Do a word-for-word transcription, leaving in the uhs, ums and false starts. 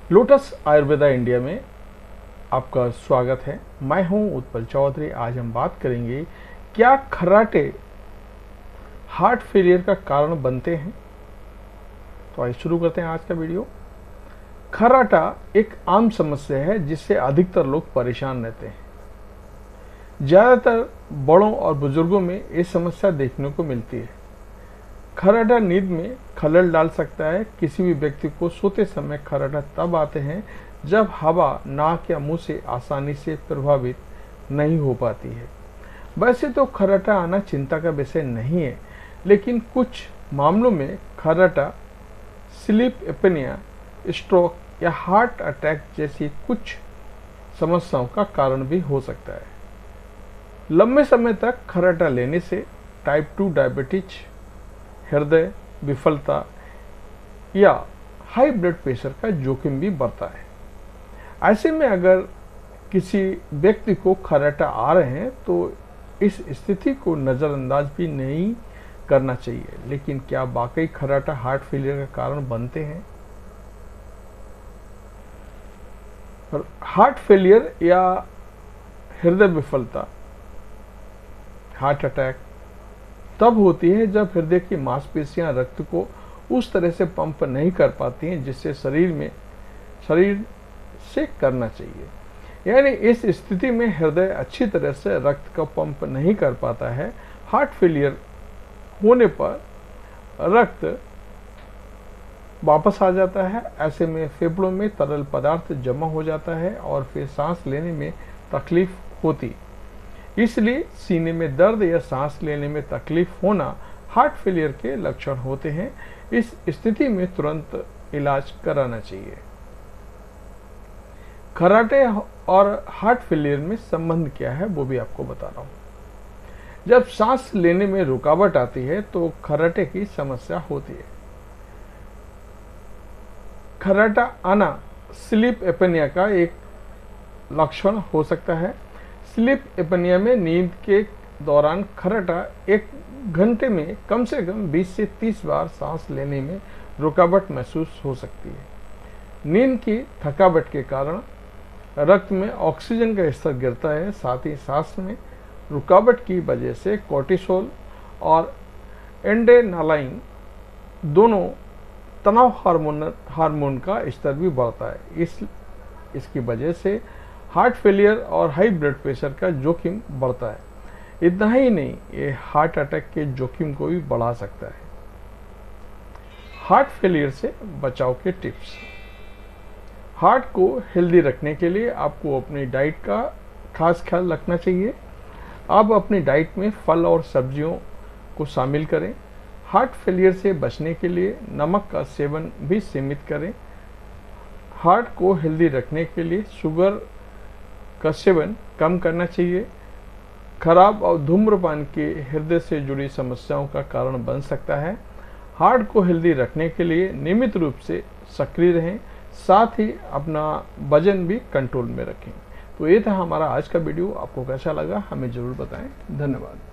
Lotus Ayurveda India में आपका स्वागत है। मैं हूं उत्पल चौधरी। आज हम बात करेंगे क्या खर्राटे हार्ट फेलियर का कारण बनते हैं। तो आइए शुरू करते हैं आज का वीडियो। खर्राटा एक आम समस्या है जिससे अधिकतर लोग परेशान रहते हैं। ज़्यादातर बड़ों और बुजुर्गों में ये समस्या देखने को मिलती है। खर्राटा नींद में खलल डाल सकता है। किसी भी व्यक्ति को सोते समय खर्राटा तब आते हैं जब हवा नाक या मुंह से आसानी से प्रभावित नहीं हो पाती है। वैसे तो खर्राटा आना चिंता का विषय नहीं है, लेकिन कुछ मामलों में खर्राटा स्लीप एपनिया, स्ट्रोक या हार्ट अटैक जैसी कुछ समस्याओं का कारण भी हो सकता है। लंबे समय तक खर्राटा लेने से टाइप टू डायबिटीज, हृदय विफलता या हाई ब्लड प्रेशर का जोखिम भी बढ़ता है। ऐसे में अगर किसी व्यक्ति को खर्राटा आ रहे हैं तो इस स्थिति को नज़रअंदाज भी नहीं करना चाहिए। लेकिन क्या वाकई खर्राटा हार्ट फेलियर का कारण बनते हैं? हार्ट फेलियर या हृदय विफलता, हार्ट अटैक तब होती है जब हृदय की मांसपेशियां रक्त को उस तरह से पंप नहीं कर पाती हैं जिससे शरीर में शरीर से करना चाहिए। यानी इस स्थिति में हृदय अच्छी तरह से रक्त का पंप नहीं कर पाता है। हार्ट फेलियर होने पर रक्त वापस आ जाता है। ऐसे में फेफड़ों में तरल पदार्थ जमा हो जाता है और फिर सांस लेने में तकलीफ होती। इसलिए सीने में दर्द या सांस लेने में तकलीफ होना हार्ट फेलियर के लक्षण होते हैं। इस स्थिति में तुरंत इलाज कराना चाहिए। खर्राटे और हार्ट फेलियर में संबंध क्या है वो भी आपको बता रहा हूं। जब सांस लेने में रुकावट आती है तो खर्राटे की समस्या होती है। खर्राटा आना स्लीप एपनिया का एक लक्षण हो सकता है। स्लीप एपनिया में नींद के दौरान खर्राटा एक घंटे में कम से कम बीस से तीस बार सांस लेने में रुकावट महसूस हो सकती है। नींद की थकावट के कारण रक्त में ऑक्सीजन का स्तर गिरता है। साथ ही सांस में रुकावट की वजह से कोर्टिसोल और एड्रेनालाइन दोनों तनाव हार्मोन हार्मोन का स्तर भी बढ़ता है। इस इसकी वजह से हार्ट फेलियर और हाई ब्लड प्रेशर का जोखिम बढ़ता है। इतना ही नहीं, ये हार्ट अटैक के जोखिम को भी बढ़ा सकता है। हार्ट फेलियर से बचाव के टिप्स। हार्ट को हेल्दी रखने के लिए आपको अपनी डाइट का खास ख्याल रखना चाहिए। आप अपनी डाइट में फल और सब्जियों को शामिल करें। हार्ट फेलियर से बचने के लिए नमक का सेवन भी सीमित करें। हार्ट को हेल्दी रखने के लिए शुगर का सेवन कम करना चाहिए। खराब और धूम्रपान के हृदय से जुड़ी समस्याओं का कारण बन सकता है। हार्ट को हेल्दी रखने के लिए नियमित रूप से सक्रिय रहें, साथ ही अपना वजन भी कंट्रोल में रखें। तो ये था हमारा आज का वीडियो। आपको कैसा लगा हमें ज़रूर बताएं। धन्यवाद।